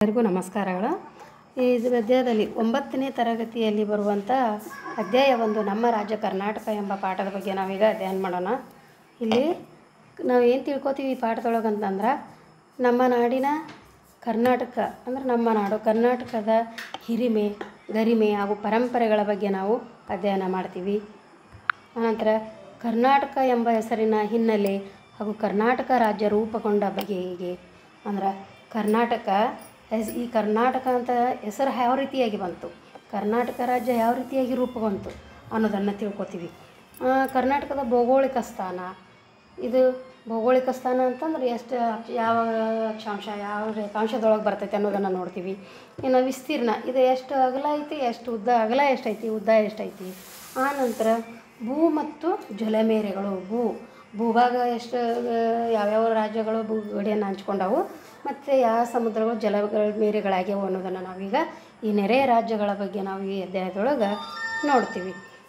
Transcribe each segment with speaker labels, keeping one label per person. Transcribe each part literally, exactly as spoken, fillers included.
Speaker 1: ಎಲ್ಲರಿಗೂ ನಮಸ್ಕಾರಗಳು. ಈ ಅಧ್ಯಾಯದಲ್ಲಿ ಒಂಬತ್ತನೇ ತರಗತಿಯಲ್ಲಿ ಬರುವಂಥ ಅಧ್ಯಾಯ ಒಂದು ನಮ್ಮ ರಾಜ್ಯ ಕರ್ನಾಟಕ ಎಂಬ ಪಾಠದ ಬಗ್ಗೆ ನಾವೀಗ ಅಧ್ಯಯನ ಮಾಡೋಣ. ಇಲ್ಲಿ ನಾವು ಏನು ತಿಳ್ಕೊತೀವಿ ಈ ಪಾಠದೊಳಗೆ ಅಂತಂದ್ರೆ, ನಮ್ಮ ನಾಡಿನ ಕರ್ನಾಟಕ ಅಂದರೆ ನಮ್ಮ ನಾಡು ಕರ್ನಾಟಕದ ಹಿರಿಮೆ, ಗರಿಮೆ ಹಾಗೂ ಪರಂಪರೆಗಳ ಬಗ್ಗೆ ನಾವು ಅಧ್ಯಯನ ಮಾಡ್ತೀವಿ. ಆನಂತರ ಕರ್ನಾಟಕ ಎಂಬ ಹೆಸರಿನ ಹಿನ್ನೆಲೆ ಹಾಗೂ ಕರ್ನಾಟಕ ರಾಜ್ಯ ರೂಪುಗೊಂಡ ಬಗೆ ಹೀಗೆ. ಅಂದ್ರೆ ಕರ್ನಾಟಕ ಈ ಕರ್ನಾಟಕ ಅಂತ ಹೆಸರು ಯಾವ ರೀತಿಯಾಗಿ ಬಂತು, ಕರ್ನಾಟಕ ರಾಜ್ಯ ಯಾವ ರೀತಿಯಾಗಿ ರೂಪುಗೊಂತು ಅನ್ನೋದನ್ನು ತಿಳ್ಕೊತೀವಿ. ಕರ್ನಾಟಕದ ಭೌಗೋಳಿಕ ಸ್ಥಾನ, ಇದು ಭೌಗೋಳಿಕ ಸ್ಥಾನ ಅಂತಂದ್ರೆ ಎಷ್ಟು ಯಾವ ಅಕ್ಷಾಂಶ ಯಾವ ರೇಖಾಂಶದೊಳಗೆ ಬರ್ತೈತೆ ಅನ್ನೋದನ್ನು ನೋಡ್ತೀವಿ. ಇನ್ನು ವಿಸ್ತೀರ್ಣ, ಇದು ಎಷ್ಟು ಅಗಲ ಐತಿ, ಎಷ್ಟು ಉದ್ದ, ಅಗಲ ಎಷ್ಟೈತಿ, ಉದ್ದ ಎಷ್ಟೈತಿ. ಆನಂತರ ಭೂ ಮತ್ತು ಜಲಮೇರೆಗಳು, ಭೂ ಭೂಭಾಗ ಎಷ್ಟು, ಯಾವ್ಯಾವ ರಾಜ್ಯಗಳು ಭೂ ಗಡಿಯನ್ನು ಹಂಚ್ಕೊಂಡವು ಮತ್ತು ಯಾವ ಸಮುದ್ರಗಳು ಜಲ ಮೇರೆಗಳಾಗ್ಯಾವು ಅನ್ನೋದನ್ನು ನಾವೀಗ ಈ ನೆರೆಯ ರಾಜ್ಯಗಳ ಬಗ್ಗೆ ನಾವು ಈ ಅಧ್ಯಾಯದೊಳಗೆ ನೋಡ್ತೀವಿ.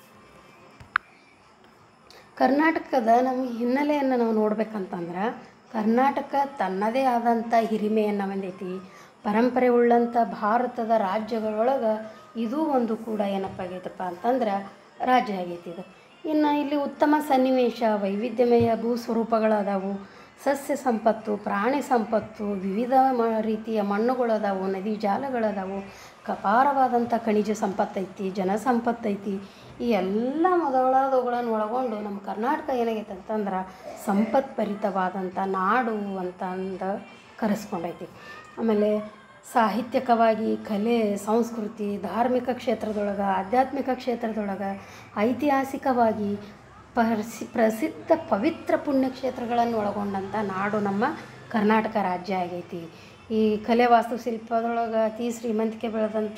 Speaker 1: ಕರ್ನಾಟಕದ ನಮಗೆ ಹಿನ್ನೆಲೆಯನ್ನು ನಾವು ನೋಡ್ಬೇಕಂತಂದ್ರೆ, ಕರ್ನಾಟಕ ತನ್ನದೇ ಆದಂಥ ಹಿರಿಮೆಯನ್ನು ಹೊಂದೈತಿ. ಪರಂಪರೆ ಉಳ್ಳಂಥ ಭಾರತದ ರಾಜ್ಯಗಳೊಳಗೆ ಇದೂ ಒಂದು ಕೂಡ ಏನಪ್ಪ ಆಗೈತಪ್ಪ ಅಂತಂದ್ರೆ ರಾಜ್ಯ ಆಗೈತಿ ಇದು. ಇನ್ನು ಇಲ್ಲಿ ಉತ್ತಮ ಸನ್ನಿವೇಶ, ವೈವಿಧ್ಯಮಯ ಭೂ ಸ್ವರೂಪಗಳದಾವು, ಸಸ್ಯ ಸಂಪತ್ತು, ಪ್ರಾಣಿ ಸಂಪತ್ತು, ವಿವಿಧ ಮ ರೀತಿಯ ಮಣ್ಣುಗಳದಾವು, ನದಿ ಜಾಲಗಳದಾವು, ಅಪಾರವಾದಂಥ ಖನಿಜ ಸಂಪತ್ತೈತಿ, ಜನ ಸಂಪತ್ತೈತಿ. ಈ ಎಲ್ಲ ಮೊದಲಾದವುಗಳನ್ನು ಒಳಗೊಂಡು ನಮ್ಮ ಕರ್ನಾಟಕ ಏನಾಗೈತೆ ಅಂತಂದ್ರೆ ಸಂಪತ್ಭರಿತವಾದಂಥ ನಾಡು ಅಂತ ಅಂದು ಕರೆಸ್ಕೊಂಡೈತಿ. ಆಮೇಲೆ ಸಾಹಿತ್ಯಿಕವಾಗಿ ಕಲೆ, ಸಂಸ್ಕೃತಿ, ಧಾರ್ಮಿಕ ಕ್ಷೇತ್ರದೊಳಗೆ, ಆಧ್ಯಾತ್ಮಿಕ ಕ್ಷೇತ್ರದೊಳಗೆ, ಐತಿಹಾಸಿಕವಾಗಿ ಪ್ರಸಿ ಪ್ರಸಿದ್ಧ ಪವಿತ್ರ ಪುಣ್ಯಕ್ಷೇತ್ರಗಳನ್ನು ಒಳಗೊಂಡಂಥ ನಾಡು ನಮ್ಮ ಕರ್ನಾಟಕ ರಾಜ್ಯ ಆಗೈತಿ. ಈ ಕಲೆ ವಾಸ್ತುಶಿಲ್ಪದೊಳಗೆ ಅತಿ ಶ್ರೀಮಂತಿಕೆ ಬೆಳೆದಂಥ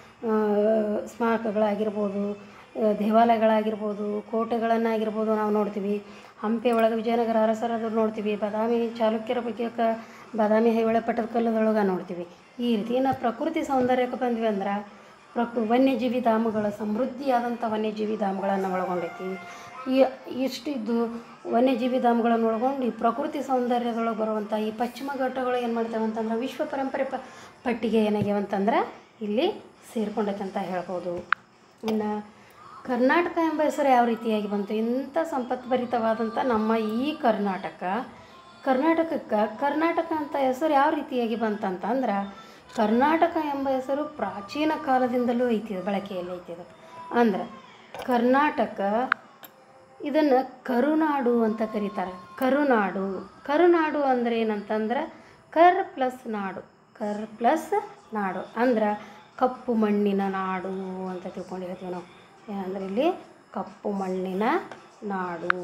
Speaker 1: ಸ್ಮಾರಕಗಳಾಗಿರ್ಬೋದು, ದೇವಾಲಯಗಳಾಗಿರ್ಬೋದು, ಕೋಟೆಗಳನ್ನಾಗಿರ್ಬೋದು ನಾವು ನೋಡ್ತೀವಿ. ಹಂಪಿ ಒಳಗೆ ವಿಜಯನಗರ ಅರಸರದು ನೋಡ್ತೀವಿ. ಬಾದಾಮಿ ಚಾಲುಕ್ಯರ ಬಗ್ಗೆ ಕ ಬಾದಾಮಿ ಐಹೊಳೆ ಪಟ್ಟದಕಲ್ಲದೊಳಗೆ ನೋಡ್ತೀವಿ. ಈ ರೀತಿ ನಾವು ಪ್ರಕೃತಿ ಸೌಂದರ್ಯಕ್ಕೆ ಬಂದ್ವಿ ಅಂದ್ರೆ ಪ್ರಕೃ ವನ್ಯಜೀವಿ ಧಾಮಗಳ ಸಮೃದ್ಧಿಯಾದಂಥ ವನ್ಯಜೀವಿ ಧಾಮಗಳನ್ನು ಒಳಗೊಂಡೈತಿ. ಈ ಇಷ್ಟಿದ್ದು ವನ್ಯಜೀವಿ ಧಾಮಗಳನ್ನು ಒಳಗೊಂಡು ಈ ಪ್ರಕೃತಿ ಸೌಂದರ್ಯದೊಳಗೆ ಬರುವಂಥ ಈ ಪಶ್ಚಿಮ ಘಟ್ಟಗಳು ಏನು ಮಾಡ್ತೇವೆ ಅಂತಂದ್ರೆ ವಿಶ್ವ ಪರಂಪರೆ ಪ ಪಟ್ಟಿಗೆ ಏನಾಗ್ಯಾವ ಅಂತಂದ್ರೆ ಇಲ್ಲಿ ಸೇರ್ಕೊಂಡೈತೆ ಅಂತ ಹೇಳ್ಬೋದು. ಇನ್ನು ಕರ್ನಾಟಕ ಎಂಬ ಹೆಸರು ಯಾವ ರೀತಿಯಾಗಿ ಬಂತು, ಇಂಥ ಸಂಪತ್ಭರಿತವಾದಂಥ ನಮ್ಮ ಈ ಕರ್ನಾಟಕ ಕರ್ನಾಟಕಕ್ಕೆ ಕರ್ನಾಟಕ ಅಂತ ಹೆಸರು ಯಾವ ರೀತಿಯಾಗಿ ಬಂತಂತಂದ್ರೆ, ಕರ್ನಾಟಕ ಎಂಬ ಹೆಸರು ಪ್ರಾಚೀನ ಕಾಲದಿಂದಲೂ ಐತಿ, ಬಳಕೆಯಲ್ಲಿ ಐತಿದೆ. ಅಂದ್ರೆ ಕರ್ನಾಟಕ ಇದನ್ನು ಕರುನಾಡು ಅಂತ ಕರೀತಾರೆ. ಕರುನಾಡು ಕರುನಾಡು ಅಂದರೆ ಏನಂತಂದ್ರೆ ಕರ್ ಪ್ಲಸ್ ನಾಡು, ಕರ್ ಪ್ಲಸ್ ನಾಡು ಅಂದ್ರೆ ಕಪ್ಪು ಮಣ್ಣಿನ ನಾಡು ಅಂತ ತಿಳ್ಕೊಂಡಿರ್ತೀವಿ ನಾವು. ಏನಂದ್ರೆ ಇಲ್ಲಿ ಕಪ್ಪು ಮಣ್ಣಿನ ನಾಡು,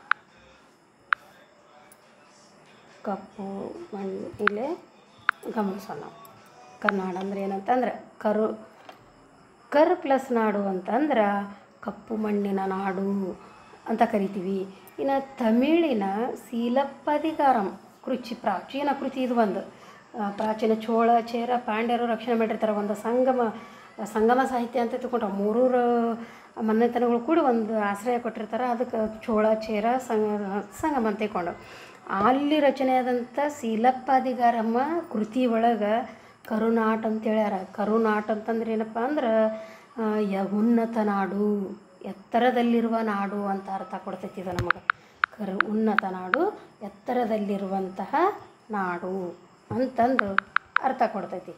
Speaker 1: ಕಪ್ಪು ಮಣ್ಣು ಇಲ್ಲಿ ಗಮನಿಸೋಣ ನಾವು. ಕರ್ನಾಡು ಅಂದರೆ ಏನಂತಂದ್ರೆ ಕರು ಕರ್ ಪ್ಲಸ್ ನಾಡು ಅಂತಂದ್ರೆ ಕಪ್ಪು ಮಣ್ಣಿನ ನಾಡು ಅಂತ ಕರಿತೀವಿ. ಇನ್ನು ತಮಿಳಿನ ಸೀಲಪ್ಪದಿಗಾರಂ ಕೃಚಿ, ಪ್ರಾಚೀನ ಕೃತಿ ಇದು ಒಂದು. ಪ್ರಾಚೀನ ಚೋಳ, ಚೇರ, ಪಾಂಡ್ಯರು ರಕ್ಷಣೆ ಮಾಡಿರ್ತಾರೆ. ಒಂದು ಸಂಗಮ ಸಂಗಮ ಸಾಹಿತ್ಯ ಅಂತ ತಿಳ್ಕೊಂಡ್ರೆ ಮೂರೂರು ಮನೆತನಗಳು ಕೂಡ ಒಂದು ಆಶ್ರಯ ಕೊಟ್ಟಿರ್ತಾರೆ. ಅದಕ್ಕೆ ಚೋಳ, ಚೇರ, ಸಂಗ ಸಂಗಮ ಅಂತ ತಿಳ್ಕೊಂಡು ಅಲ್ಲಿ ರಚನೆಯಾದಂಥ ಸೀಲಪ್ಪದಿಗಾರಮ್ಮ ಕೃತಿ ಒಳಗೆ ಕರುನಾಟ್ ಅಂತ ಹೇಳ್ಯಾರ. ಕರುನಾಟ್ ಅಂತಂದ್ರೆ ಏನಪ್ಪ ಅಂದ್ರೆ ಯ ಉನ್ನತ ನಾಡು, ಎತ್ತರದಲ್ಲಿರುವ ನಾಡು ಅಂತ ಅರ್ಥ ಕೊಡ್ತೈತಿ ಇದು ನಮಗೆ. ಕರು ಉನ್ನತ ನಾಡು, ಎತ್ತರದಲ್ಲಿರುವಂತಹ ನಾಡು ಅಂತಂದು ಅರ್ಥ ಕೊಡ್ತೈತಿ.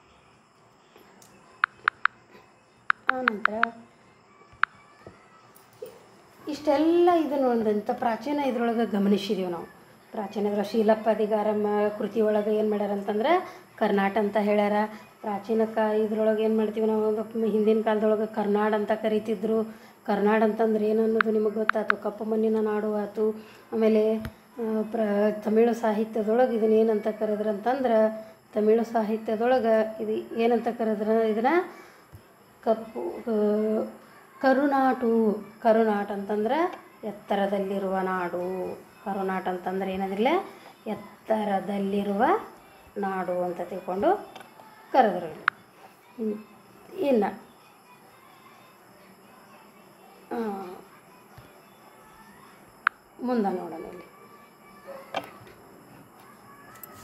Speaker 1: ಆನಂತರ ಇಷ್ಟೆಲ್ಲ ಇದನ್ನು ಒಂದಂಥ ಪ್ರಾಚೀನ ಇದ್ರೊಳಗೆ ಗಮನಿಸಿದೀವಿ ನಾವು. ಪ್ರಾಚೀನ ಇದ್ರ ಶೀಲಪ್ಪದಿಗಾರಮ್ಮ ಕೃತಿ ಒಳಗೆ ಏನು ಮಾಡ್ಯಾರ ಅಂತಂದ್ರೆ ಕರ್ನಾಟ ಅಂತ ಹೇಳ್ಯಾರ. ಪ್ರಾಚೀನ ಕಾ ಇದ್ರೊಳಗೆ ಏನು ಮಾಡ್ತೀವಿ ನಾವು, ಒಂದು ಹಿಂದಿನ ಕಾಲದೊಳಗೆ ಕರ್ನಾಡ್ ಅಂತ ಕರಿತಿದ್ರು. ಕರ್ನಾಡ್ ಅಂತಂದ್ರೆ ಏನು ಅನ್ನೋದು ನಿಮಗೆ ಗೊತ್ತಾಯ್ತು, ಕಪ್ಪು ಮಣ್ಣಿನ ನಾಡು ಆಯ್ತು. ಆಮೇಲೆ ಪ್ರ ತಮಿಳು ಸಾಹಿತ್ಯದೊಳಗೆ ಇದನ್ನ ಏನಂತ ಕರೆದ್ರು ಅಂತಂದ್ರೆ, ತಮಿಳು ಸಾಹಿತ್ಯದೊಳಗೆ ಇದು ಏನಂತ ಕರೆದ್ರೆ ಇದನ್ನು ಕಪ್ಪು ಕರುನಾಟು. ಕರುನಾಟ್ ಅಂತಂದ್ರೆ ಎತ್ತರದಲ್ಲಿರುವ ನಾಡು. ಕರುನಾಟ್ ಅಂತಂದ್ರೆ ಏನದಿಲ್ಲ, ಎತ್ತರದಲ್ಲಿರುವ ನಾಡು ಅಂತ ತಿಳ್ಕೊಂಡು ಕರೆದ್ರು. ಇನ್ನು ಮುಂದೆ ನೋಡೋಣ. ಇಲ್ಲಿ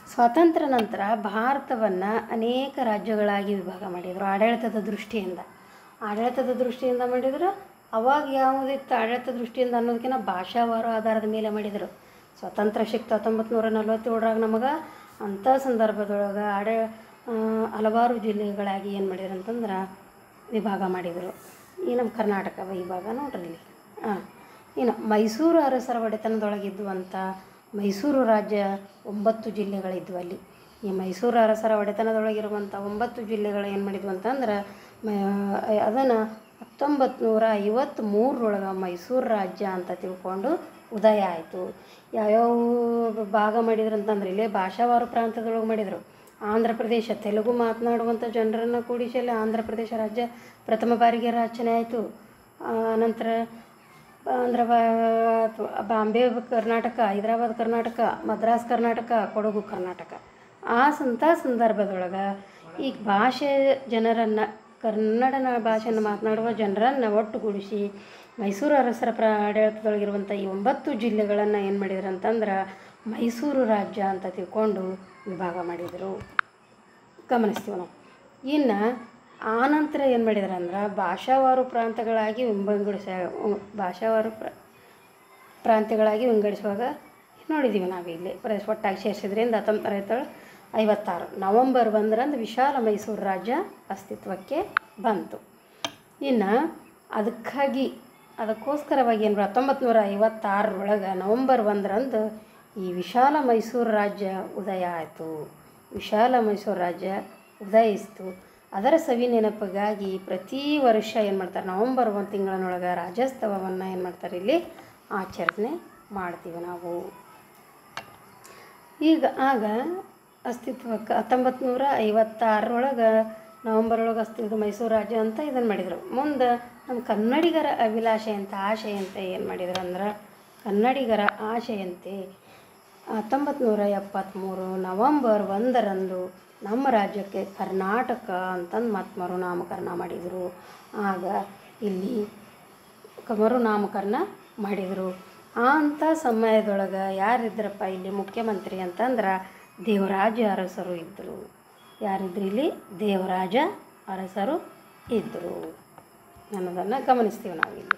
Speaker 1: ಸ್ವಾತಂತ್ರ್ಯ ನಂತರ ಭಾರತವನ್ನು ಅನೇಕ ರಾಜ್ಯಗಳಾಗಿ ವಿಭಾಗ ಮಾಡಿದರು ಆಡಳಿತದ ದೃಷ್ಟಿಯಿಂದ. ಆಡಳಿತದ ದೃಷ್ಟಿಯಿಂದ ಮಾಡಿದರು. ಅವಾಗ ಯಾವುದಿತ್ತು ಆಡಳಿತ ದೃಷ್ಟಿಯಿಂದ ಅನ್ನೋದಕ್ಕಿಂತ ಭಾಷಾವಾರು ಆಧಾರದ ಮೇಲೆ ಮಾಡಿದರು. ಸ್ವಾತಂತ್ರ್ಯ ಸಿಕ್ತು ಹತ್ತೊಂಬತ್ತು ನೂರ ನಲ್ವತ್ತೇಳರಾಗ ನಮಗೆ. ಅಂಥ ಸಂದರ್ಭದೊಳಗೆ ಆಡ ಹಲವಾರು ಜಿಲ್ಲೆಗಳಾಗಿ ಏನು ಮಾಡಿದ್ರು ಅಂತಂದ್ರೆ ವಿಭಾಗ ಮಾಡಿದರು. ಈ ನಮ್ಮ ಕರ್ನಾಟಕ ವಿಭಾಗ ನೋಡ್ರಿ ಇಲ್ಲಿ. ಹಾಂ, ಇನ್ನು ಮೈಸೂರು ಅರಸರ ಒಡೆತನದೊಳಗಿದ್ದುವಂಥ ಮೈಸೂರು ರಾಜ್ಯ ಒಂಬತ್ತು ಜಿಲ್ಲೆಗಳಿದ್ವು ಅಲ್ಲಿ. ಈ ಮೈಸೂರು ಅರಸರ ಒಡೆತನದೊಳಗಿರುವಂಥ ಒಂಬತ್ತು ಜಿಲ್ಲೆಗಳು ಏನು ಮಾಡಿದ್ವು ಅಂತಂದ್ರೆ ಅದನ್ನು ಹತ್ತೊಂಬತ್ತು ನೂರ ಐವತ್ತ್ಮೂರರೊಳಗೆ ಮೈಸೂರು ರಾಜ್ಯ ಅಂತ ತಿಳ್ಕೊಂಡು ಉದಯ ಆಯಿತು. ಯಾವ್ಯಾವ ಭಾಗ ಮಾಡಿದ್ರು ಅಂತಂದ್ರೆ ಇಲ್ಲಿ ಭಾಷಾವಾರು ಪ್ರಾಂತ್ಯದೊಳಗೆ ಮಾಡಿದರು. ಆಂಧ್ರ ಪ್ರದೇಶ ತೆಲುಗು ಮಾತನಾಡುವಂಥ ಜನರನ್ನು ಕೂಡಿಸಿ ಅಲ್ಲಿ ಆಂಧ್ರ ಪ್ರದೇಶ ರಾಜ್ಯ ಪ್ರಥಮ ಬಾರಿಗೆ ರಚನೆ ಆಯಿತು. ನಂತರ ಆಂಧ್ರ ಬಾಂಬೆ ಕರ್ನಾಟಕ, ಹೈದರಾಬಾದ್ ಕರ್ನಾಟಕ, ಮದ್ರಾಸ್ ಕರ್ನಾಟಕ, ಕೊಡಗು ಕರ್ನಾಟಕ. ಆ ಸಂಥ ಸಂದರ್ಭದೊಳಗೆ ಈ ಭಾಷೆ ಜನರನ್ನು ಕನ್ನಡ ಭಾಷೆಯನ್ನು ಮಾತನಾಡುವ ಜನರನ್ನು ಒಟ್ಟುಗೂಡಿಸಿ ಮೈಸೂರು ಅರಸರ ಪ್ರ ಆಡಳಿತದೊಳಗಿರುವಂಥ ಈ ಒಂಬತ್ತು ಜಿಲ್ಲೆಗಳನ್ನು ಏನು ಮಾಡಿದ್ರು ಅಂತಂದ್ರೆ ಮೈಸೂರು ರಾಜ್ಯ ಅಂತ ತಿಳ್ಕೊಂಡು ವಿಭಾಗ ಮಾಡಿದರು. ಗಮನಿಸ್ತೀವಿ ನಾವು. ಇನ್ನು ಆನಂತರ ಏನು ಮಾಡಿದ್ರು ಅಂದ್ರೆ ಭಾಷಾವಾರು ಪ್ರಾಂತ್ಯಗಳಾಗಿ ವಿಂಗಡಿಸ ಭಾಷಾವಾರು ಪ್ರ ಪ್ರಾಂತ್ಯಗಳಾಗಿ ವಿಂಗಡಿಸುವಾಗ ನೋಡಿದ್ದೀವಿ ನಾವಿಲ್ಲಿ ಪ್ರದೇಶ ಒಟ್ಟಾಗಿ ಸೇರಿಸಿದ್ರಿಂದ ಹತ್ತೊಂಬತ್ತು ನೂರ ಐವತ್ತಾರು ನವಂಬರ್ ಒಂದರಂದು ವಿಶಾಲ ಮೈಸೂರು ರಾಜ್ಯ ಅಸ್ತಿತ್ವಕ್ಕೆ ಬಂತು. ಇನ್ನು ಅದಕ್ಕಾಗಿ ಅದಕ್ಕೋಸ್ಕರವಾಗಿ ಏನು ಹತ್ತೊಂಬತ್ತು ನೂರ ಐವತ್ತಾರರೊಳಗೆ ನವಂಬರ್ ಒಂದರಂದು ಈ ವಿಶಾಲ ಮೈಸೂರು ರಾಜ್ಯ ಉದಯ ಆಯಿತು. ವಿಶಾಲ ಮೈಸೂರು ರಾಜ್ಯ ಉದಯಿಸಿತು. ಅದರ ಸವಿ ನೆನಪಿಗಾಗಿ ಪ್ರತಿ ವರ್ಷ ಏನು ಮಾಡ್ತಾರೆ ನವಂಬರ್ ಒಂದು ತಿಂಗಳನ್ನೊಳಗೆ ರಾಜ್ಯೋತ್ಸವವನ್ನು ಏನು ಮಾಡ್ತಾರೆ ಇಲ್ಲಿ ಆಚರಣೆ ಮಾಡ್ತೀವಿ ನಾವು. ಈಗ ಆಗ ಅಸ್ತಿತ್ವಕ್ಕೆ ಹತ್ತೊಂಬತ್ತು ನೂರ ಐವತ್ತಾರರೊಳಗೆ ನವಂಬರ್ ಒಳಗೆ ಅಸ್ತಿತ್ವ ಮೈಸೂರು ರಾಜ್ಯ ಅಂತ ಇದನ್ನು ಮಾಡಿದರು. ಮುಂದೆ ನಮ್ಮ ಕನ್ನಡಿಗರ ಅಭಿಲಾಷೆಯಂತೆ ಆಶೆಯಂತೆ ಏನು ಮಾಡಿದ್ರು ಅಂದ್ರೆ ಕನ್ನಡಿಗರ ಆಶೆಯಂತೆ ಹತ್ತೊಂಬತ್ತು ನೂರ ಎಪ್ಪತ್ತ್ಮೂರು ನವಂಬರ್ ಒಂದರಂದು ನಮ್ಮ ರಾಜ್ಯಕ್ಕೆ ಕರ್ನಾಟಕ ಅಂತಂದು ಮತ್ತೆ ಮರುನಾಮಕರಣ ಮಾಡಿದರು. ಆಗ ಇಲ್ಲಿ ಮರುನಾಮಕರಣ ಮಾಡಿದರು. ಅಂಥ ಸಮಯದೊಳಗೆ ಯಾರಿದ್ರಪ್ಪ ಇಲ್ಲಿ ಮುಖ್ಯಮಂತ್ರಿ ಅಂತಂದ್ರೆ ದೇವರಾಜ ಅರಸರು ಇದ್ದರು. ಯಾರಿದ್ರು ಇಲ್ಲಿ ದೇವರಾಜ ಅರಸರು ಇದ್ದರು ಅನ್ನೋದನ್ನು ಗಮನಿಸ್ತೀವಿ ನಾವಿಲ್ಲಿ.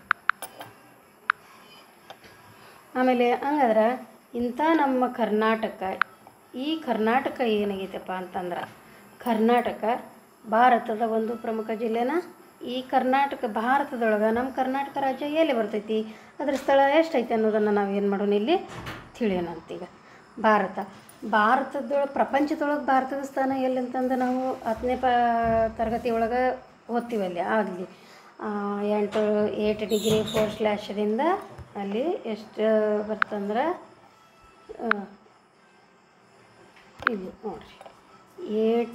Speaker 1: ಆಮೇಲೆ ಹಂಗಾದ್ರೆ ಇಂಥ ನಮ್ಮ ಕರ್ನಾಟಕ ಈ ಕರ್ನಾಟಕ ಏನಾಗೈತಪ್ಪ ಅಂತಂದ್ರೆ ಕರ್ನಾಟಕ ಭಾರತದ ಒಂದು ಪ್ರಮುಖ ಜಿಲ್ಲೆನ. ಈ ಕರ್ನಾಟಕ ಭಾರತದೊಳಗೆ ನಮ್ಮ ಕರ್ನಾಟಕ ರಾಜ್ಯ ಎಲ್ಲಿ ಬರ್ತೈತಿ, ಅದ್ರ ಸ್ಥಳ ಎಷ್ಟೈತಿ ಅನ್ನೋದನ್ನು ನಾವು ಏನು ಮಾಡೋಣ ಇಲ್ಲಿ ತಿಳಿಯೋಣಂತೀಗ. ಭಾರತ ಭಾರತದೊಳಗೆ ಪ್ರಪಂಚದೊಳಗೆ ಭಾರತದ ಸ್ಥಾನ ಎಲ್ಲಿ ಅಂತಂದು ನಾವು ಹತ್ತನೇ ಪ ತರಗತಿ ಒಳಗೆ ಓದ್ತೀವಿ. ಅಲ್ಲಿ ಆಗಲಿ ಎಂಟು ಏಟ್ ಡಿಗ್ರಿ ಫೋರ್ ಸ್ಲ್ಯಾಶದಿಂದ ಅಲ್ಲಿ ಎಷ್ಟು ಬರ್ತಂದ್ರೆ ಇಲ್ಲಿ ನೋಡಿರಿ eight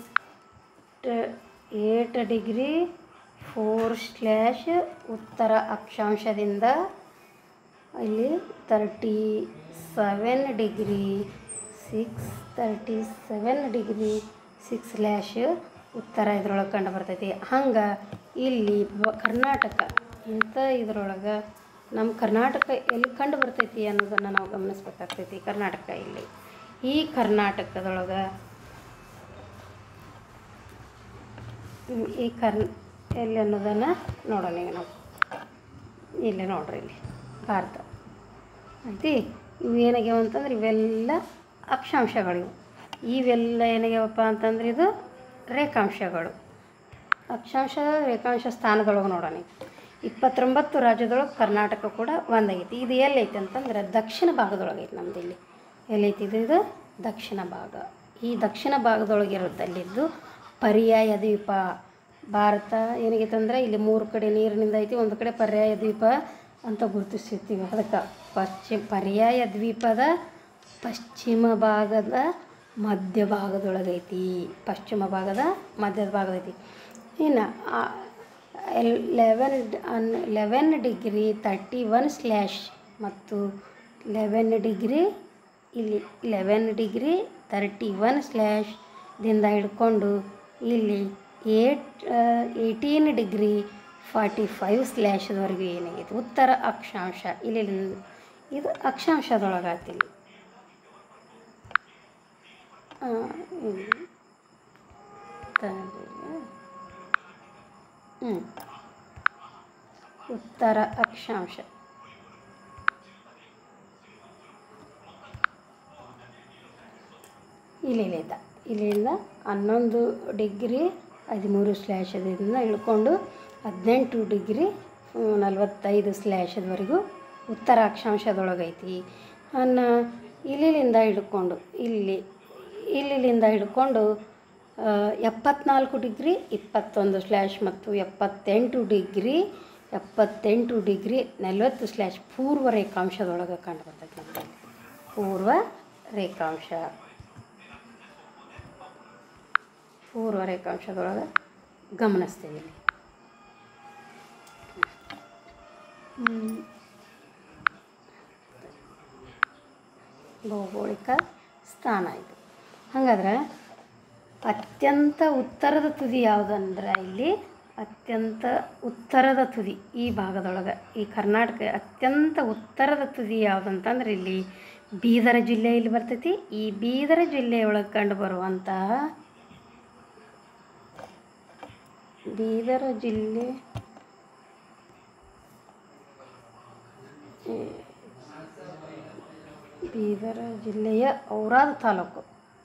Speaker 1: eight degree four slash ಉತ್ತರ ಅಕ್ಷಾಂಶದಿಂದ ಇಲ್ಲಿ thirty seven degree six thirty seven degree six slash ಉತ್ತರ ಇದ್ರೊಳಗೆ ಕಂಡು ಬರ್ತೈತಿ. ಹಂಗೆ ಇಲ್ಲಿ ಕರ್ನಾಟಕ ಇಂಥ ಇದ್ರೊಳಗೆ ನಮ್ಮ ಕರ್ನಾಟಕ ಎಲ್ಲಿ ಕಂಡು ಬರ್ತೈತಿ ಅನ್ನೋದನ್ನು ನಾವು ಗಮನಿಸ್ಬೇಕಾಗ್ತೈತಿ. ಕರ್ನಾಟಕ ಇಲ್ಲಿ ಈ ಕರ್ನಾಟಕದೊಳಗೆ ಈ ಕರ್ ಎಲ್ಲಿ ಅನ್ನೋದನ್ನು ನೋಡೋಣ. ಈಗ ನಾವು ಇಲ್ಲಿ ನೋಡ್ರಿ ಇಲ್ಲಿ ಭಾರತ ಐತಿ. ಇವು ಏನಾಗ್ಯಾವ ಅಂತಂದ್ರೆ ಇವೆಲ್ಲ ಅಕ್ಷಾಂಶಗಳು. ಇವೆಲ್ಲ ಏನಾಗ್ಯಾವಪ್ಪ ಅಂತಂದ್ರೆ ಇದು ರೇಖಾಂಶಗಳು. ಅಕ್ಷಾಂಶ ರೇಖಾಂಶ ಸ್ಥಾನದೊಳಗೆ ನೋಡೋಣ. ಇಪ್ಪತ್ತೊಂಬತ್ತು ರಾಜ್ಯದೊಳಗೆ ಕರ್ನಾಟಕ ಕೂಡ ಒಂದಾಗೈತಿ. ಇದು ಎಲ್ಲೈತಿ ಅಂತಂದ್ರೆ ದಕ್ಷಿಣ ಭಾಗದೊಳಗೈತಿ ನಮ್ದು. ಇಲ್ಲಿ ಎಲ್ಲೈತಿ ಇದು ಇದು ದಕ್ಷಿಣ ಭಾಗ. ಈ ದಕ್ಷಿಣ ಭಾಗದೊಳಗಿರೋದಲ್ಲಿದ್ದು ಪರ್ಯಾಯ ದ್ವೀಪ. ಭಾರತ ಏನಾಗೈತೆ ಅಂದ್ರೆ ಇಲ್ಲಿ ಮೂರು ಕಡೆ ನೀರಿನಿಂದ ಐತಿ, ಒಂದು ಕಡೆ ಪರ್ಯಾಯ ದ್ವೀಪ ಅಂತ ಗುರುತಿಸಿರ್ತೀವಿ. ಅದಕ್ಕೆ ಪಶ್ಚಿಮ ಪರ್ಯಾಯ ದ್ವೀಪದ ಪಶ್ಚಿಮ ಭಾಗದ ಮಧ್ಯ ಭಾಗದೊಳಗೈತಿ. ಪಶ್ಚಿಮ ಭಾಗದ ಮಧ್ಯದ ಭಾಗದೈತಿ. ಇನ್ನು eleven and eleven degree thirty one slash ಮತ್ತು ಲೆವೆನ್ ಡಿಗ್ರಿ ಇಲ್ಲಿ ಲೆವೆನ್ ಡಿಗ್ರಿ ತರ್ಟಿ ಒನ್ ಸ್ಲ್ಯಾಶ್ದಿಂದ ಹಿಡ್ಕೊಂಡು ಇಲ್ಲಿ eight eighteen degree forty five ಸ್ಲ್ಯಾಶ್ವರೆಗೂ ಏನಾಗೈತಿ ಉತ್ತರ ಅಕ್ಷಾಂಶ. ಇಲ್ಲಿ ಇದು ಅಕ್ಷಾಂಶದೊಳಗಾಗ್ತಿಲ್ಲ. ಹ್ಞೂ ಉತ್ತರ ಅಕ್ಷಾಂಶ ಇಲ್ಲಿಂದ ಇಲ್ಲಿಂದ ಹನ್ನೊಂದು ಡಿಗ್ರಿ ಹದಿಮೂರು ಸ್ಲ್ಯಾಶದಿಂದ ಇಳ್ಕೊಂಡು ಹದಿನೆಂಟು ಡಿಗ್ರಿ ನಲವತ್ತೈದು ಸ್ಲ್ಯಾಶದವರೆಗೂ ಉತ್ತರ ಅಕ್ಷಾಂಶದೊಳಗೈತಿ. ಅನ್ನು ಇಲ್ಲಿಂದ ಹಿಡ್ಕೊಂಡು ಇಲ್ಲಿ ಇಲ್ಲಿಂದ ಹಿಡ್ಕೊಂಡು ಎಪ್ಪತ್ನಾಲ್ಕು ಡಿಗ್ರಿ ಇಪ್ಪತ್ತೊಂದು ಸ್ಲ್ಯಾಶ್ ಮತ್ತು ಎಪ್ಪತ್ತೆಂಟು ಡಿಗ್ರಿ ಎಪ್ಪತ್ತೆಂಟು ಡಿಗ್ರಿ ನಲವತ್ತು ಸ್ಲ್ಯಾಶ್ ಪೂರ್ವ ರೇಖಾಂಶದೊಳಗೆ ಕಂಡು ಬರ್ತೈತೆ ನಮಗೆ. ಪೂರ್ವ ರೇಖಾಂಶ ಪೂರ್ವ ರೇಖಾಂಶದೊಳಗೆ ಗಮನಿಸ್ತೀವಿ. ಭೌಗೋಳಿಕ ಸ್ಥಾನ ಇದು. ಹಾಗಾದ್ರೆ ಅತ್ಯಂತ ಉತ್ತರದ ತುದಿ ಯಾವುದಂದ್ರೆ ಇಲ್ಲಿ ಅತ್ಯಂತ ಉತ್ತರದ ತುದಿ ಈ ಭಾಗದೊಳಗೆ ಈ ಕರ್ನಾಟಕ ಅತ್ಯಂತ ಉತ್ತರದ ತುದಿ ಯಾವುದಂತಂದ್ರೆ ಇಲ್ಲಿ ಬೀದರ ಜಿಲ್ಲೆ ಇಲ್ಲಿ ಬರ್ತೈತಿ. ಈ ಬೀದರ ಜಿಲ್ಲೆಯೊಳಗೆ ಕಂಡು ಬರುವಂತಹ ಬೀದರ ಜಿಲ್ಲೆ ಬೀದರ ಜಿಲ್ಲೆಯ ಔರಾದ ತಾಲೂಕು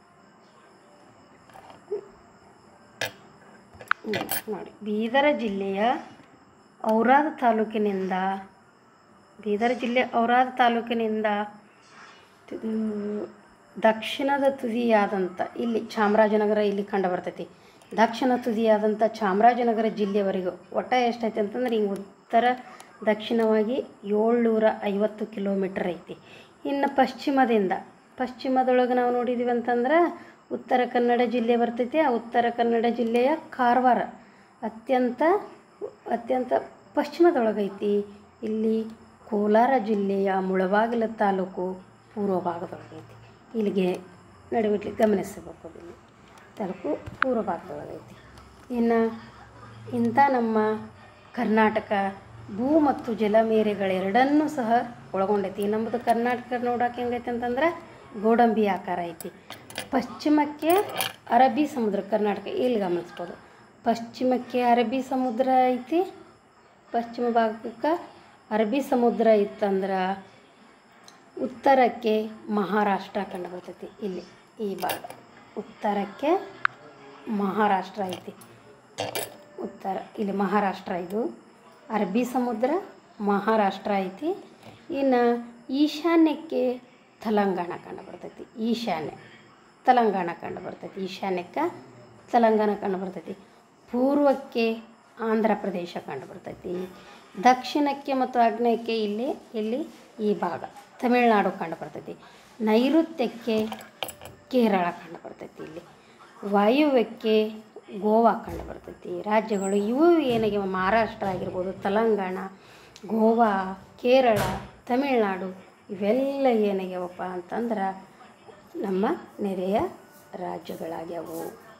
Speaker 1: ನೋಡಿ. ಬೀದರ ಜಿಲ್ಲೆಯ ಔರಾದ ತಾಲೂಕಿನಿಂದ ಬೀದರ ಜಿಲ್ಲೆ ಔರಾದ ತಾಲೂಕಿನಿಂದ ದಕ್ಷಿಣದ ತುದಿಯಾದಂಥ ಇಲ್ಲಿ ಚಾಮರಾಜನಗರ ಇಲ್ಲಿ ಕಂಡು ಬರ್ತೈತಿ. ದಕ್ಷಿಣ ತುದಿಯಾದಂಥ ಚಾಮರಾಜನಗರ ಜಿಲ್ಲೆಯವರೆಗೂ ಒಟ್ಟು ಎಷ್ಟೈತೆ ಅಂತಂದ್ರೆ ಹಿಂಗೆ ಉತ್ತರ ದಕ್ಷಿಣವಾಗಿ ಏಳ್ನೂರ ಐವತ್ತು ಕಿಲೋಮೀಟರ್ ಐತಿ. ಇನ್ನು ಪಶ್ಚಿಮದಿಂದ ಪಶ್ಚಿಮದೊಳಗೆ ನಾವು ನೋಡಿದ್ದೀವಿ ಅಂತಂದ್ರೆ ಉತ್ತರ ಕನ್ನಡ ಜಿಲ್ಲೆ ಬರ್ತೈತಿ. ಆ ಉತ್ತರ ಕನ್ನಡ ಜಿಲ್ಲೆಯ ಕಾರವಾರ ಅತ್ಯಂತ ಅತ್ಯಂತ ಪಶ್ಚಿಮದೊಳಗೈತಿ. ಇಲ್ಲಿ ಕೋಲಾರ ಜಿಲ್ಲೆಯ ಮುಳಬಾಗಿಲು ತಾಲೂಕು ಪೂರ್ವ ಭಾಗದೊಳಗೈತಿ. ಇಲ್ಲಿಗೆ ನಡುವಿಟ್ಲಿಕ್ಕೆ ಗಮನಿಸಬೇಕು. ಇಲ್ಲಿ ತಾಲೂಕು ಪೂರ್ವ ಭಾಗದೊಳಗೈತಿ. ಇನ್ನು ಇಂಥ ನಮ್ಮ ಕರ್ನಾಟಕ ಭೂ ಮತ್ತು ಜಲಮೇರೆಗಳೆರಡನ್ನೂ ಸಹ ಒಳಗೊಂಡೈತಿ. ನಮ್ಮದು ಕರ್ನಾಟಕ ನೋಡೋಕೆ ಹೆಂಗೈತೆ ಅಂತಂದ್ರೆ ಗೋಡಂಬಿ ಆಕಾರ ಐತಿ. ಪಶ್ಚಿಮಕ್ಕೆ ಅರಬ್ಬಿ ಸಮುದ್ರ ಕರ್ನಾಟಕ ಇಲ್ಲಿ ಗಮನಿಸ್ಬೋದು. ಪಶ್ಚಿಮಕ್ಕೆ ಅರಬ್ಬಿ ಸಮುದ್ರ ಐತಿ. ಪಶ್ಚಿಮ ಭಾಗಕ್ಕೆ ಅರಬ್ಬಿ ಸಮುದ್ರ ಇತ್ತಂದ್ರೆ ಉತ್ತರಕ್ಕೆ ಮಹಾರಾಷ್ಟ್ರ ಕಂಡು ಬರ್ತೈತಿ. ಇಲ್ಲಿ ಈ ಭಾಗ ಉತ್ತರಕ್ಕೆ ಮಹಾರಾಷ್ಟ್ರ ಐತಿ. ಉತ್ತರ ಇಲ್ಲಿ ಮಹಾರಾಷ್ಟ್ರ ಇದು ಅರಬ್ಬಿ ಸಮುದ್ರ ಮಹಾರಾಷ್ಟ್ರ ಐತಿ. ಇನ್ನು ಈಶಾನ್ಯಕ್ಕೆ ತೆಲಂಗಾಣ ಕಂಡು ಬರ್ತೈತಿ. ಈಶಾನ್ಯ ತೆಲಂಗಾಣ ಕಂಡು ಬರ್ತೈತಿ. ಈಶಾನ್ಯಕ್ಕೆ ತೆಲಂಗಾಣ ಕಂಡು ಬರ್ತೈತಿ. ಪೂರ್ವಕ್ಕೆ ಆಂಧ್ರ ಪ್ರದೇಶ ಕಂಡು ಬರ್ತೈತಿ. ದಕ್ಷಿಣಕ್ಕೆ ಮತ್ತು ಆಗ್ನೇಯಕ್ಕೆ ಇಲ್ಲಿ ಇಲ್ಲಿ ಈ ಭಾಗ ತಮಿಳುನಾಡು ಕಂಡು ಬರ್ತೈತಿ. ನೈಋತ್ಯಕ್ಕೆ ಕೇರಳ ಕಂಡು ಬರ್ತೈತಿ. ಇಲ್ಲಿ ವಾಯುವ್ಯಕ್ಕೆ ಗೋವಾ ಕಂಡು ಬರ್ತೈತಿ. ರಾಜ್ಯಗಳು ಇವು ಏನಾಗಿ ಮಹಾರಾಷ್ಟ್ರ ಆಗಿರ್ಬೋದು, ತೆಲಂಗಾಣ, ಗೋವಾ, ಕೇರಳ, ತಮಿಳುನಾಡು ಇವೆಲ್ಲ ಏನಾಗ್ಯಾವಪ್ಪ ಅಂತಂದ್ರೆ ನಮ್ಮ ನೆರೆಯ ರಾಜ್ಯಗಳಾಗ್ಯಾವು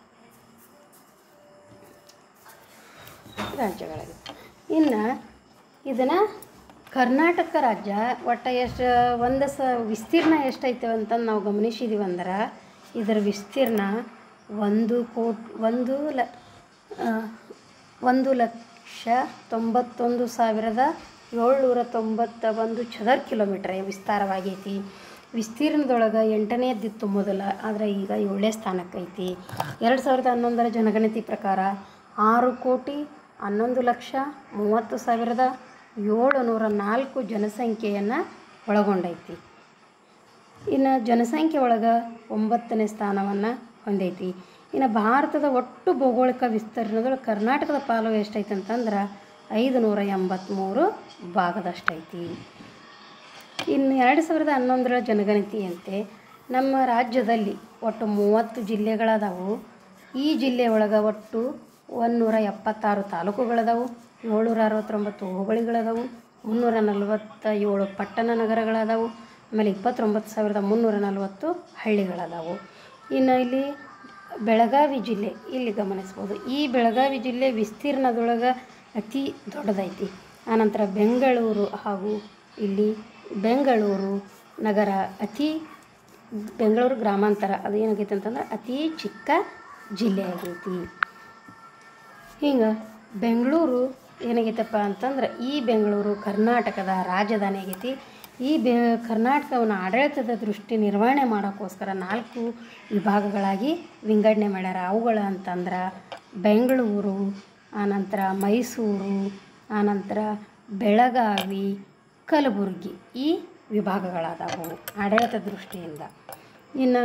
Speaker 1: ರಾಜ್ಯಗಳಾಗ್ಯಾವ. ಇನ್ನು ಇದನ್ನು ಕರ್ನಾಟಕ ರಾಜ್ಯ ಒಟ್ಟು ಎಷ್ಟು ಒಂದು ಸ ವಿಸ್ತೀರ್ಣ ಎಷ್ಟೈತೆ ಅಂತಂದು ನಾವು ಗಮನಿಸಿದ್ದೀವಿ ಅಂದ್ರೆ ಇದರ ವಿಸ್ತೀರ್ಣ ಒಂದು ಕೋಟಿ ಒಂದು ಲ ಒಂದು ಲಕ್ಷ ತೊಂಬತ್ತೊಂದು ಸಾವಿರದ ಏಳ್ನೂರ ತೊಂಬತ್ತ ಒಂದು ಚದರ ಕಿಲೋಮೀಟ್ರ್ ವಿಸ್ತಾರವಾಗೈತಿ. ವಿಸ್ತೀರ್ಣದೊಳಗೆ ಎಂಟನೇದಿತ್ತು ಮೊದಲ, ಆದರೆ ಈಗ ಏಳನೇ ಸ್ಥಾನಕ್ಕೆ ಐತಿ. ಎರಡು ಸಾವಿರದ ಹನ್ನೊಂದರ ಜನಗಣತಿ ಪ್ರಕಾರ ಆರು ಕೋಟಿ ಹನ್ನೊಂದು ಲಕ್ಷ ಮೂವತ್ತು ಸಾವಿರದ ಏಳುನೂರ ನಾಲ್ಕು ಜನಸಂಖ್ಯೆಯನ್ನು ಒಳಗೊಂಡೈತಿ. ಇನ್ನು ಜನಸಂಖ್ಯೆ ಒಳಗೆ ಒಂಬತ್ತನೇ ಸ್ಥಾನವನ್ನು ಹೊಂದೈತಿ. ಇನ್ನು ಭಾರತದ ಒಟ್ಟು ಭೌಗೋಳಿಕ ವಿಸ್ತೀರ್ಣದೊಳಗೆ ಕರ್ನಾಟಕದ ಪಾಲು ಎಷ್ಟೈತೆ ಅಂತಂದ್ರೆ ಐದು ನೂರ ಎಂಬತ್ತ್ಮೂರು ಭಾಗದಷ್ಟೈತಿ. ಇನ್ನು ಎರಡು ಸಾವಿರದ ಹನ್ನೊಂದರ ಜನಗಣತಿಯಂತೆ ನಮ್ಮ ರಾಜ್ಯದಲ್ಲಿ ಒಟ್ಟು ಮೂವತ್ತು ಜಿಲ್ಲೆಗಳದಾವು. ಈ ಜಿಲ್ಲೆ ಒಳಗೆ ಒಟ್ಟು ಒಂದುನೂರ ಎಪ್ಪತ್ತಾರು ತಾಲೂಕುಗಳದಾವು, ಏಳ್ನೂರ ಅರವತ್ತೊಂಬತ್ತು ಹೋಬಳಿಗಳದಾವು, ಮುನ್ನೂರ ನಲವತ್ತ ಏಳು ಪಟ್ಟಣ ನಗರಗಳದಾವು, ಆಮೇಲೆ ಇಪ್ಪತ್ತೊಂಬತ್ತು ಸಾವಿರದ ಮುನ್ನೂರ ನಲವತ್ತು ಹಳ್ಳಿಗಳದಾವು. ಇನ್ನು ಇಲ್ಲಿ ಬೆಳಗಾವಿ ಜಿಲ್ಲೆ ಇಲ್ಲಿ ಗಮನಿಸ್ಬೋದು. ಈ ಬೆಳಗಾವಿ ಜಿಲ್ಲೆ ವಿಸ್ತೀರ್ಣದೊಳಗೆ ಅತಿ ದೊಡ್ಡದೈತಿ. ಆನಂತರ ಬೆಂಗಳೂರು ಹಾಗೂ ಇಲ್ಲಿ ಬೆಂಗಳೂರು ನಗರ ಅತಿ ಬೆಂಗಳೂರು ಗ್ರಾಮಾಂತರ ಅದು ಏನಾಗೈತೆ ಅಂತಂದ್ರೆ ಅತಿ ಚಿಕ್ಕ ಜಿಲ್ಲೆ ಆಗೈತಿ. ಹಿಂಗೆ ಬೆಂಗಳೂರು ಏನಾಗೈತಪ್ಪ ಅಂತಂದ್ರೆ ಈ ಬೆಂಗಳೂರು ಕರ್ನಾಟಕದ ರಾಜಧಾನಿ ಆಗೈತಿ. ಈ ಬೆ ಕರ್ನಾಟಕವನ್ನು ಆಡಳಿತದ ದೃಷ್ಟಿ ನಿರ್ವಹಣೆ ಮಾಡೋಕ್ಕೋಸ್ಕರ ನಾಲ್ಕು ವಿಭಾಗಗಳಾಗಿ ವಿಂಗಡಣೆ ಮಾಡ್ಯಾರ. ಅವುಗಳ ಅಂತಂದ್ರೆ ಬೆಂಗಳೂರು, ಆನಂತರ ಮೈಸೂರು, ಆನಂತರ ಬೆಳಗಾವಿ, ಕಲಬುರಗಿ ಈ ವಿಭಾಗಗಳಾದವು ಆಡಳಿತ ದೃಷ್ಟಿಯಿಂದ. ಇನ್ನು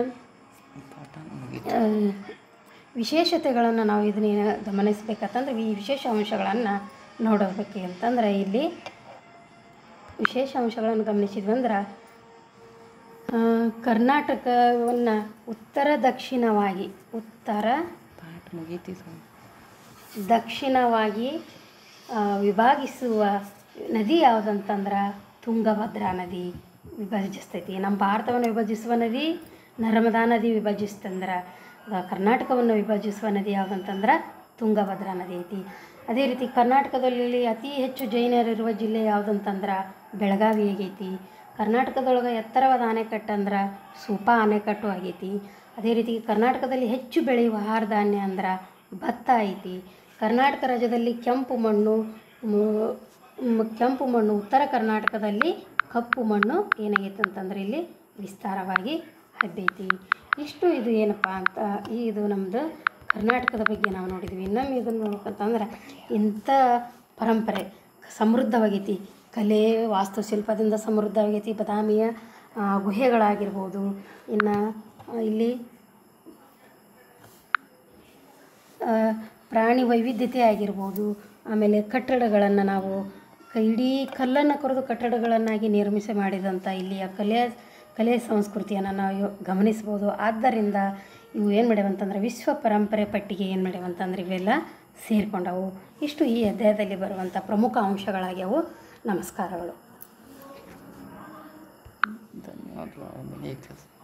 Speaker 1: ವಿಶೇಷತೆಗಳನ್ನು ನಾವು ಇದನ್ನ ಗಮನಿಸಬೇಕಂತಂದ್ರೆ ಈ ವಿಶೇಷ ಅಂಶಗಳನ್ನು ನೋಡಬೇಕು ಅಂತಂದ್ರೆ ಇಲ್ಲಿ ವಿಶೇಷ ಅಂಶಗಳನ್ನು ಗಮನಿಸಿದ್ವಿ ಅಂದ್ರೆ ಕರ್ನಾಟಕವನ್ನು ಉತ್ತರ ದಕ್ಷಿಣವಾಗಿ ಉತ್ತರ ದಕ್ಷಿಣವಾಗಿ ವಿಭಾಗಿಸುವ ನದಿ ಯಾವುದಂತಂದ್ರೆ ತುಂಗಭದ್ರಾ ನದಿ ವಿಭಜಿಸ್ತೈತಿ. ನಮ್ಮ ಭಾರತವನ್ನು ವಿಭಜಿಸುವ ನದಿ ನರ್ಮದಾ ನದಿ ವಿಭಜಿಸ್ತಂದ್ರೆ ಕರ್ನಾಟಕವನ್ನು ವಿಭಜಿಸುವ ನದಿ ಯಾವುದಂತಂದ್ರೆ ತುಂಗಭದ್ರಾ ನದಿ ಐತಿ. ಅದೇ ರೀತಿ ಕರ್ನಾಟಕದಲ್ಲಿ ಅತಿ ಹೆಚ್ಚು ಜೈನರಿರುವ ಜಿಲ್ಲೆ ಯಾವುದಂತಂದ್ರೆ ಬೆಳಗಾವಿ ಆಗೈತಿ. ಕರ್ನಾಟಕದೊಳಗೆ ಎತ್ತರವಾದ ಅಣೆಕಟ್ಟು ಅಂದ್ರೆ ಸೂಪಾ ಅಣೆಕಟ್ಟು ಆಗೈತಿ. ಅದೇ ರೀತಿ ಕರ್ನಾಟಕದಲ್ಲಿ ಹೆಚ್ಚು ಬೆಳೆಯುವ ಆಹಾರ ಧಾನ್ಯ ಅಂದ್ರೆ ಭತ್ತ ಐತಿ. ಕರ್ನಾಟಕ ರಾಜ್ಯದಲ್ಲಿ ಕೆಂಪು ಮಣ್ಣು ಕೆಂಪು ಮಣ್ಣು ಉತ್ತರ ಕರ್ನಾಟಕದಲ್ಲಿ ಕಪ್ಪು ಮಣ್ಣು ಏನಾಗೈತೆ ಅಂತಂದ್ರೆ ಇಲ್ಲಿ ವಿಸ್ತಾರವಾಗಿ ಹಬ್ಬೈತಿ. ಇಷ್ಟು ಇದು ಏನಪ್ಪ ಅಂತ ಇದು ನಮ್ಮದು ಕರ್ನಾಟಕದ ಬಗ್ಗೆ ನಾವು ನೋಡಿದ್ವಿ. ಇನ್ನೊಮ್ಮೆ ಇದನ್ನು ನೋಡ್ಬೇಕಂತಂದ್ರೆ ಇಂಥ ಪರಂಪರೆ ಸಮೃದ್ಧವಾಗೈತಿ. ಕಲೆ ವಾಸ್ತುಶಿಲ್ಪದಿಂದ ಸಮೃದ್ಧವಾಗೈತಿ. ಬಾದಾಮಿಯ ಗುಹೆಗಳಾಗಿರ್ಬೋದು, ಇನ್ನು ಇಲ್ಲಿ ಪ್ರಾಣಿ ವೈವಿಧ್ಯತೆ ಆಗಿರ್ಬೋದು, ಆಮೇಲೆ ಕಟ್ಟಡಗಳನ್ನು ನಾವು ಇಡೀ ಕಲ್ಲನ್ನು ಕೊರೆದು ಕಟ್ಟಡಗಳನ್ನಾಗಿ ನಿರ್ಮಿಸಿ ಮಾಡಿದಂಥ ಇಲ್ಲಿಯ ಕಲೆ ಕಲೆ ಸಂಸ್ಕೃತಿಯನ್ನು ನಾವು ಗಮನಿಸ್ಬೋದು. ಆದ್ದರಿಂದ ಇವು ಏನು ಮಾಡ್ಯಾವಂತಂದ್ರೆ ವಿಶ್ವ ಪರಂಪರೆ ಪಟ್ಟಿಗೆ ಏನು ಮಾಡ್ಯಾವಂತಂದ್ರೆ ಇವೆಲ್ಲ ಸೇರಿಕೊಂಡವು. ಇಷ್ಟು ಈ ಅಧ್ಯಾಯದಲ್ಲಿ ಬರುವಂಥ ಪ್ರಮುಖ ಅಂಶಗಳಾಗ್ಯವು. ನಮಸ್ಕಾರಗಳು.
Speaker 2: ಧನ್ಯವಾದಗಳು.